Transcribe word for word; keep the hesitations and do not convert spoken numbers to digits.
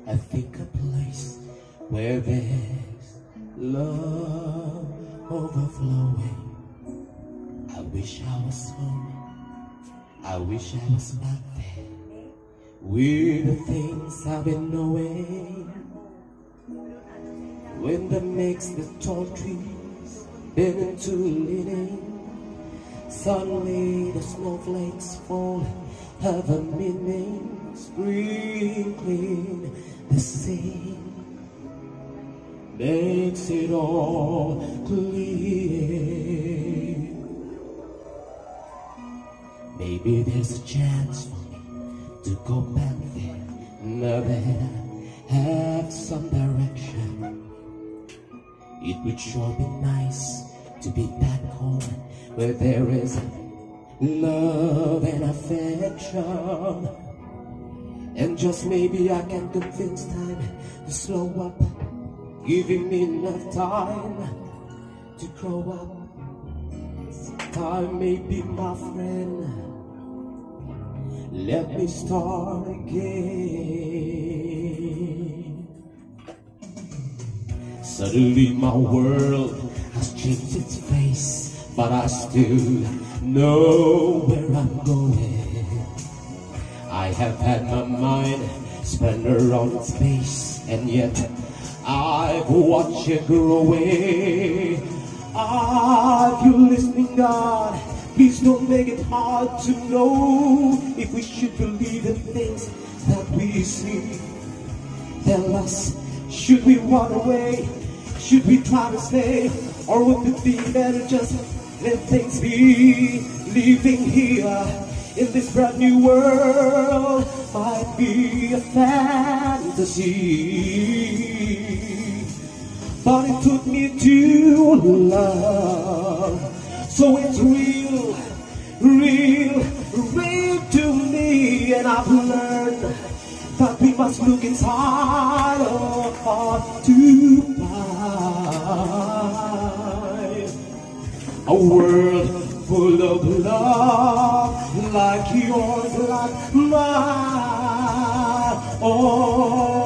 I think a place where there's love overflowing. I wish I was home, I wish I was back there with the things I've been knowing. Wind that makes the tall trees bend into leaning. Suddenly the snowflakes fall, have a meaning, sprinkling the sea. Makes it all clear. Maybe there's a chance for me to go back there, now that I have some direction. It would sure be nice to be back home, where there is love and affection. And just maybe I can convince time to slow up, giving me enough time to grow up. Time may be my friend. Let me start again. Suddenly my world has changed its face, but I still know where I'm going. I have had my mind spun around its base, and yet I've watched it grow away. Are you listening, God? Please don't make it hard to know if we should believe in things that we see. Tell us, should we run away? Should we try to stay? Or would it be better just let things be? Living here in this brand new world might be a fantasy, but it took me to love, so it's real, real, real to me. And I've learned that we must look inside our heart to find a world full of love, like yours, like mine. Oh,